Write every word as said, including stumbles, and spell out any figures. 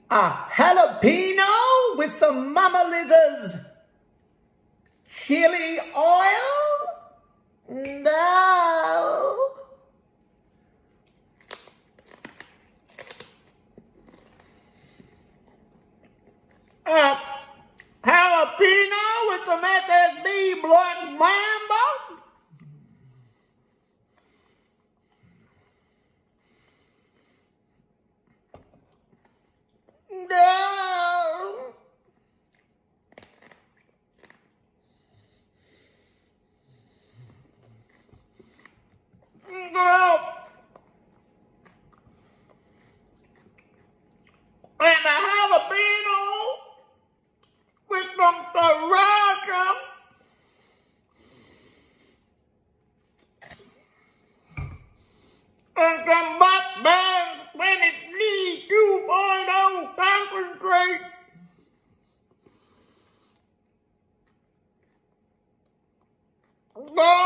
a jalapeno with some Mama Liz's chili oil? No. A jalapeno with some S S B Black Mamba? No. No. And a jalapeno with some sriracha. And some Buck Barnes Spanish Lee two point oh concentrate. No.